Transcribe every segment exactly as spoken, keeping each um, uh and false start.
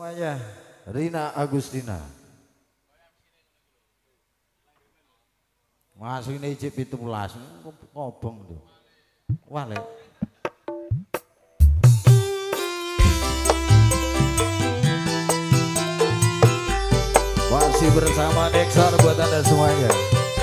semuanya. Rina Agustina. Masuk ini cip itu pulas, ngobong tuh. Wale. Masih bersama Nexar buat Anda semuanya.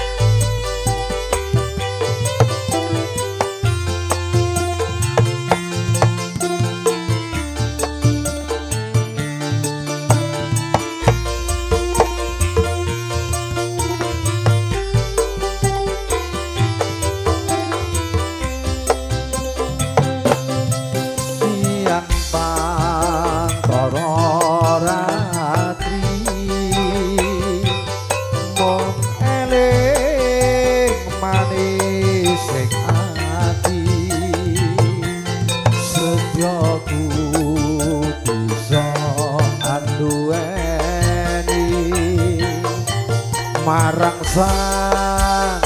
Marang sang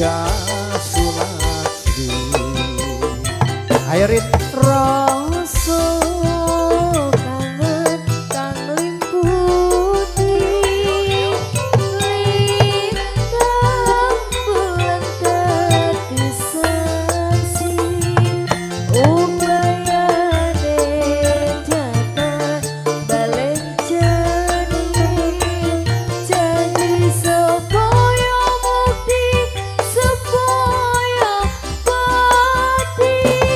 Sulastri Airit rasa kangen kang limputi lintang bulan dadi saksi upayane datang balen jeni jadi supaya mukti supaya pati.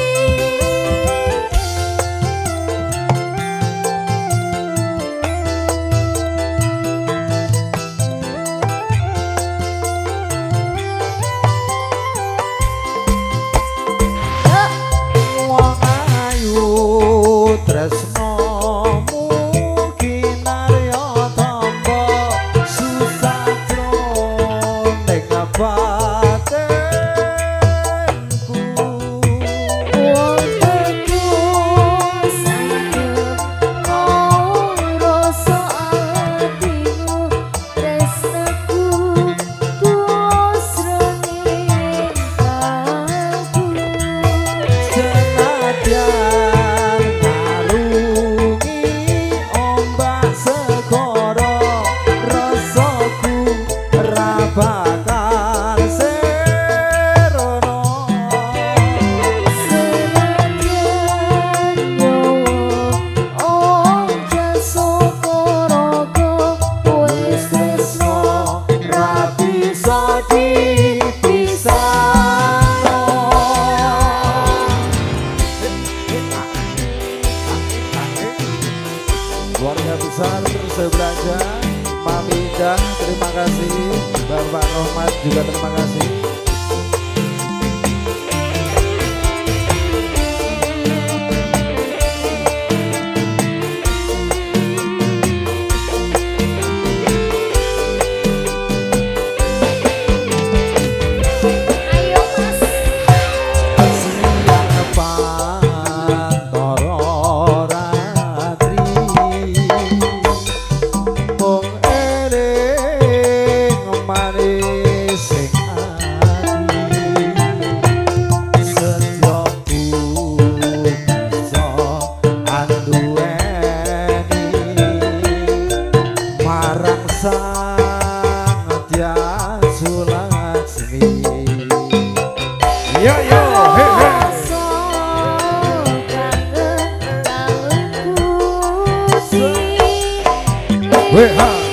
wong ayu tresno mungkin arya tamba susah ning batenku Wong terus sayang oh rasa atimu tresnaku tuos renging aku senadyan ngarungi ombak segara rasaku ra bakal serono senadyan nyawa oncas sokorogo wis tresno ra bisa dipisah. Keluarga besar Persebelaja, Mami Ida, terima kasih. Bapak Rohmat juga terima kasih. ayo mas Siang pantoro ratri mung eling manis sing ati sedyaku bisa anduweni marang sang Sulastri. Yo yo he he rasa kangen kang limputi we ha